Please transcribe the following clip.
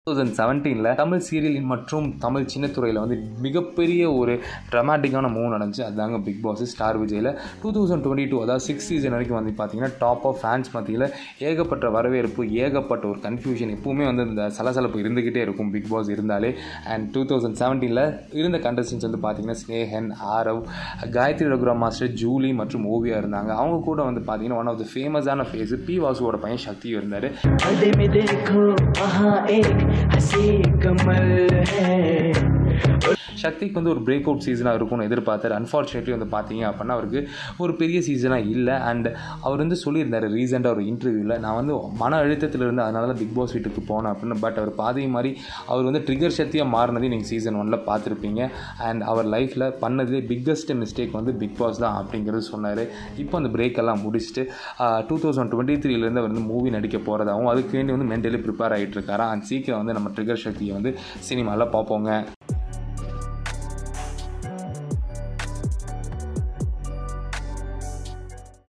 2017 Tamil serial மற்றும் தமிழ் சின்னத்துறையில் வந்து மிகப்பெரிய ஒரு ட்ராமாட்டிக்கான மூவ் நடந்துச்சு. அதுதாங்க பிக் பாஸ் ஸ்டார் விஜயில் 2022, அதாவது 6 சீசன் வரைக்கும் வந்து பார்த்தீங்கன்னா டாப் ஆஃப் ஃபேன்ஸ் மத்தியில் ஏகப்பட்ட வரவேற்பு, ஏகப்பட்ட ஒரு கன்ஃபியூஷன், எப்பவுமே வந்து இந்த சலசலப்பு இருந்துக்கிட்டே இருக்கும் பிக் பாஸ் இருந்தாலே. அண்ட் 2017 இருந்த கண்டஸ்டன்ஸ் வந்து பார்த்தீங்கன்னா ஸ்னேகன், ஆரவ், காயத்ரி ரகுராம் மாஸ்டர், ஜூலி மற்றும் ஓவியா இருந்தாங்க. அவங்க கூட வந்து பார்த்தீங்கன்னா ஒன் ஆஃப் த ஃபேமஸான ஃபேஸ் பி வாசுவோட பையன் சக்தியும் இருந்தார். சக்திக்கு வந்து ஒரு பிரேக் அவுட் சீசனாக இருக்கும்னு எதிர்பார்த்தார். அன்ஃபார்ச்சுனேட்லி வந்து பார்த்தீங்க அப்படின்னா அவருக்கு ஒரு பெரிய சீசனாக இல்லை. அண்ட் அவர் வந்து சொல்லியிருந்தார் ரீசெண்டாக ஒரு இன்டர்வியூவில், நான் வந்து மன அழுத்தத்தில் இருந்து அதனால தான் பிக் பாஸ் வீட்டுக்கு போனேன் அப்படின்னு. பட் அவர் பாதை மாதிரி அவர் வந்து ட்ரிகர் சக்தியாக மாறினதையும் நீங்கள் சீசன் 1 பார்த்துருப்பீங்க. அண்ட் அவர் லைஃப்பில் பண்ணதுலேயே பிக்கஸ்ட் மிஸ்டேக் வந்து பிக் பாஸ் தான் அப்படிங்கிறது சொன்னார். இப்போ அந்த பிரேக் எல்லாம் முடிச்சுட்டு 2023 அவர் வந்து மூவி நடிக்க போகிறதாகவும் அதுக்கு வேண்டி வந்து மென்டலி ப்ரிப்பேர் ஆகிட்டு இருக்காராம். அண்ட் சீக்கிரம் வந்து நம்ம ட்ரிகர் சக்தியை வந்து சினிமாவில் பார்ப்போங்க.